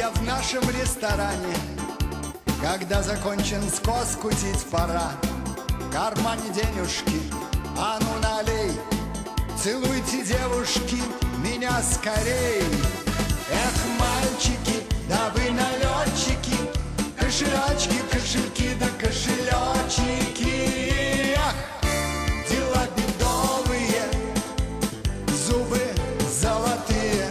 Я в нашем ресторане, когда закончен скос, кутить пора. В кармане денежки, а ну налей. Целуйте, девушки, меня скорей. Эх, мальчики, да вы налетчики, кошелечки, кошельки да кошелечки. Ах, дела бедовые, зубы золотые.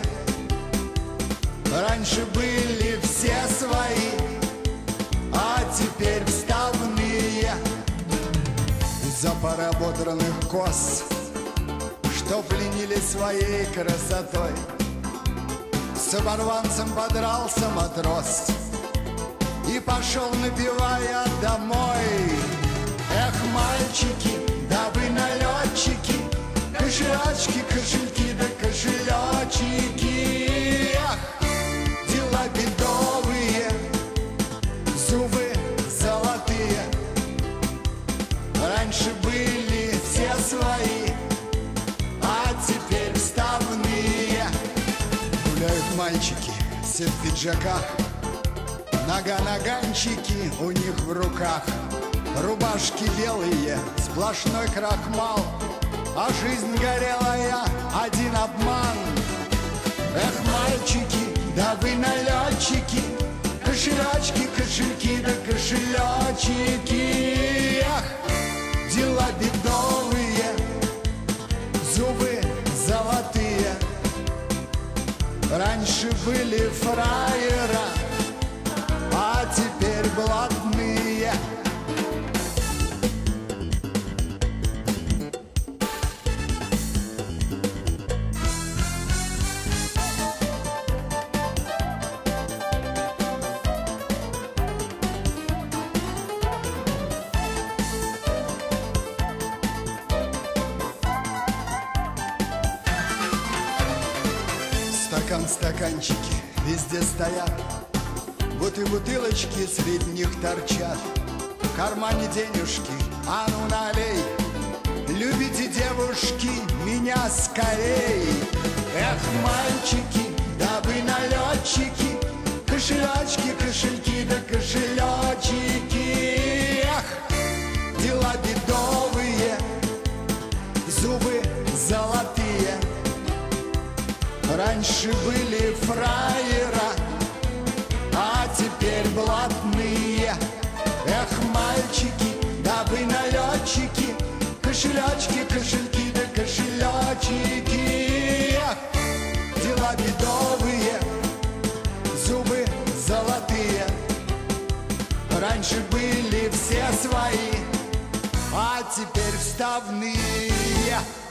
Раньше были все свои, а теперь вставные. Из-за поработранных кос, что пленили своей красотой, с оборванцем подрался матрос и пошел, напевая, домой. Эх, мальчики, да вы налетчики, кошелечки, кошельки да кошелечки. Ах, дела бедовые, зубы золотые. Раньше были все свои, а теперь вставные. Гуляют мальчики все в пиджаках, нога-наганчики у них в руках. Рубашки белые, сплошной крахмал, а жизнь горелая, один обман. Эх, мальчики, да вы налетчики, кошелечки, кошельки да кошелечки. Ах, дела бедовые, зубы золотые. Раньше были фраера, а теперь блатные. Стаканчики везде стоят, вот и бутылочки среди них торчат. В кармане денежки, а ну налей. Любите, девушки, меня скорей. Эх, мальчики, да вы налетчики, кошелечки, кошельки да кошелечки. Эх, дела бедовые, зубы золотые. Раньше были фраера, а теперь блатные. Эх, мальчики, да вы налетчики, кошелечки, кошельки да кошелечки. Эх, дела бедовые, зубы золотые. Раньше были все свои, а теперь вставные.